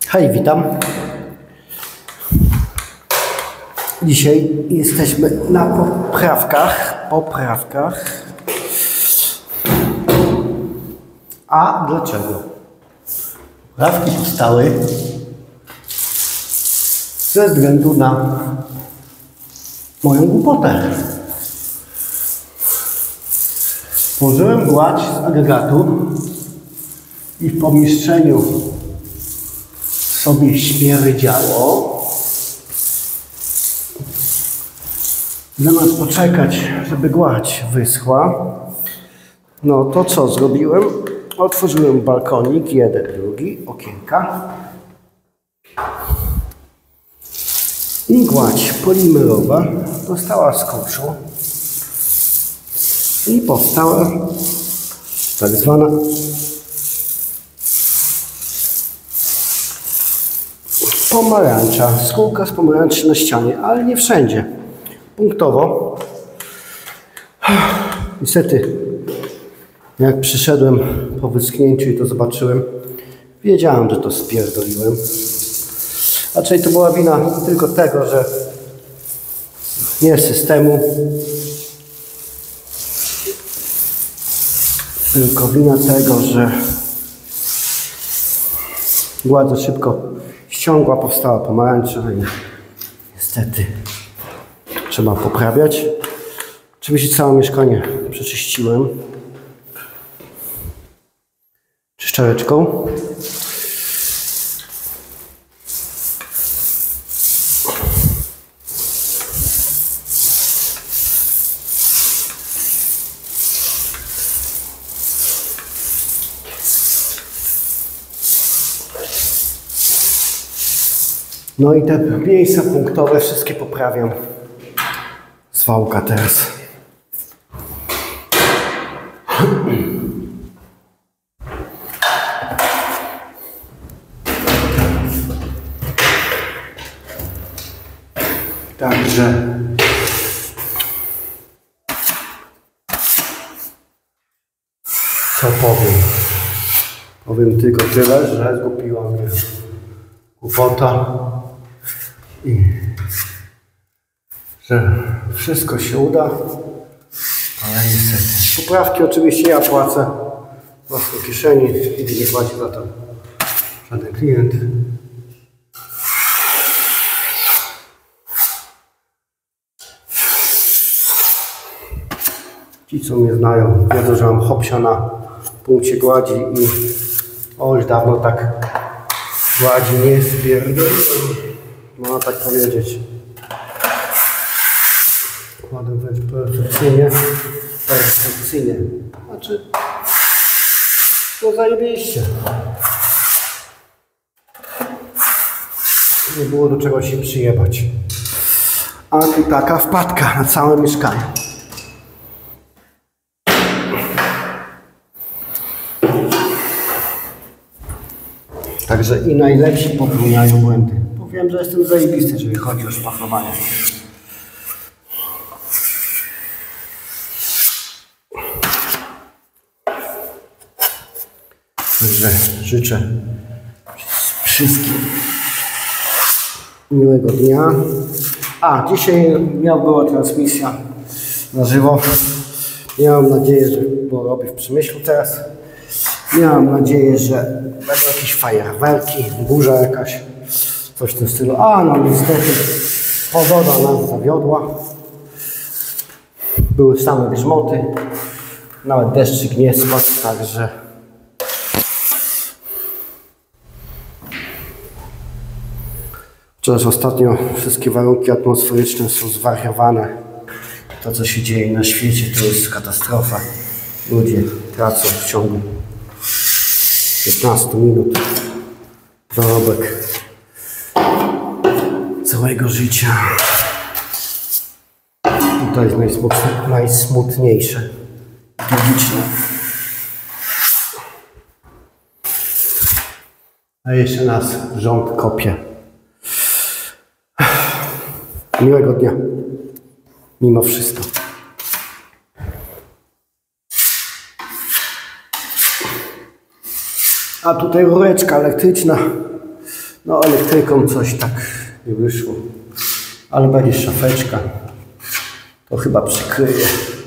Hej, witam. Dzisiaj jesteśmy na poprawkach. A dlaczego? Poprawki powstały ze względu na moją głupotę. Położyłem gładź z agregatu i w pomieszczeniu sobie śmierdziało. Zamiast poczekać, żeby gładź wyschła, no to co zrobiłem? Otworzyłem balkonik, jeden, drugi, okienka i gładź polimerowa dostała skurczu i powstała tak zwana pomarańcza, skórka z pomarańczy na ścianie, ale nie wszędzie. Punktowo. Niestety, jak przyszedłem po wyschnięciu i to zobaczyłem, wiedziałem, że to spierdoliłem. Raczej to była wina tylko tego, że nie systemu, tylko wina tego, że gładź za szybko ściągła, powstała pomarańcza i niestety trzeba poprawiać. Oczywiście całe mieszkanie przeczyściłem czyszczareczką. No i te miejsca punktowe wszystkie poprawiam z wałka teraz. Także co powiem? Powiem tylko tyle, że zgubiła mnie głupota i że wszystko się uda, ale niestety. Poprawki oczywiście ja płacę w własnej kieszeni, nigdy nie płaci za to żaden klient. Ci, co mnie znają, wiedzą, że mam hopsia na punkcie gładzi i już dawno tak gładzi nie spierdoliłem, można tak powiedzieć. Kładę wręcz perfekcyjnie. Znaczy, to zajebiście. Nie było do czego się przyjebać. A tu taka wpadka na całe mieszkanie. Także i najlepsi popełniają błędy. Bo wiem, że jestem zajebisty, jeżeli chodzi o szpachlowanie. Także życzę wszystkim miłego dnia. Dzisiaj była transmisja na żywo. Miałem nadzieję, że, bo robię w Przemyślu teraz. Miałem nadzieję, że będą jakieś fajerwerki, burza jakaś, coś w tym stylu. No niestety pogoda nas zawiodła. Były same grzmoty, nawet deszczyk nie spadł, także chociaż ostatnio wszystkie warunki atmosferyczne są zwariowane. To, co się dzieje na świecie, to jest katastrofa. Ludzie tracą w ciągu 15 minut dorobek całego życia. I to jest najsmutniejsze, tragiczne. A jeszcze nas rząd kopie. Miłego dnia. Mimo wszystko. A tutaj rureczka elektryczna No elektryką coś tak nie wyszło. Ale będzie szafeczka. To chyba przykryje.